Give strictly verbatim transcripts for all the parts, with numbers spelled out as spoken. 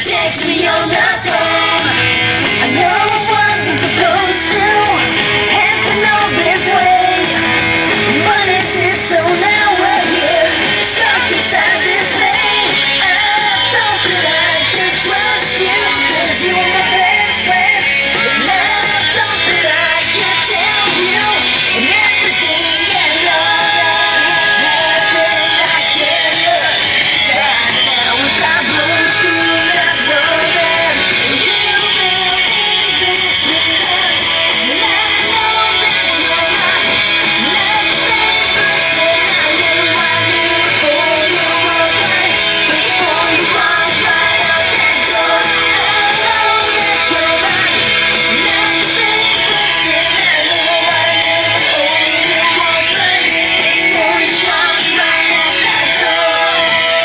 text me on the phone. I know it wasn't supposed to happen all this way, but it did, so now we're here, stuck inside this thing. I thought that I could trust you, cause you were my best friend. And I thought that I could tell you and everything and all that has happened. I can't look back now as I blow through that road and you built in between us. And I know that you're not, not the same person I knew. I knew before you walked right, before you walked right out that door. I know that you're not, not the same person I knew. I knew before you walked right, before you walked right out that door.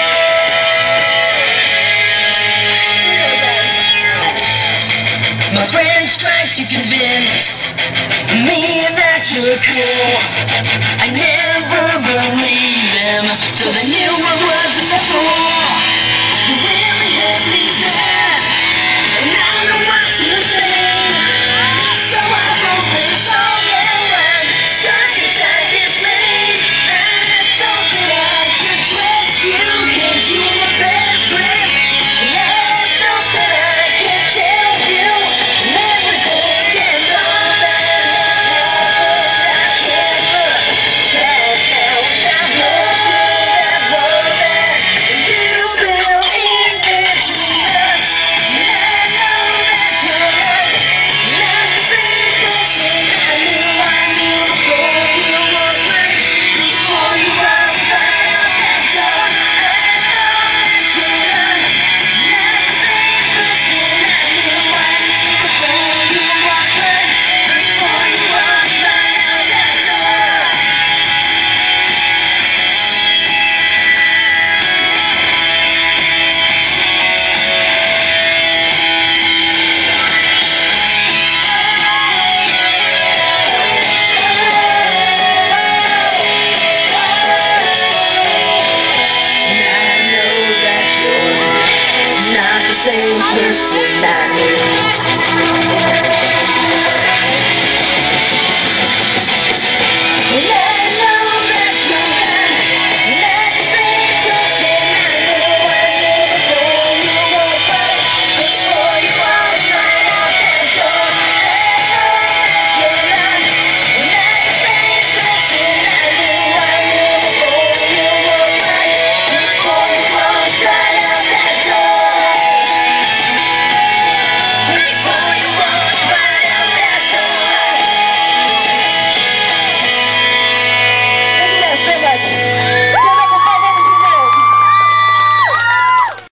My friends tried to convince me that you're cool. I never believed them, so they knew I wasn't a fool. You really hit me bad, and I don't know what to say. So I wrote this song and I'm stuck inside this maze. I thought that I could trust you, cause you were my best friend. And I thought that I could tell you and everything and all that has happened. I can't look back now as I blow through that road that you built in between us. And I know that you're not, not the same person I knew. I knew before you walked right, before you walked right out that door. I know that you're not, not the same person I knew. I knew before you walked right, before you walked right out that door. And I know that you're not the same person I knew.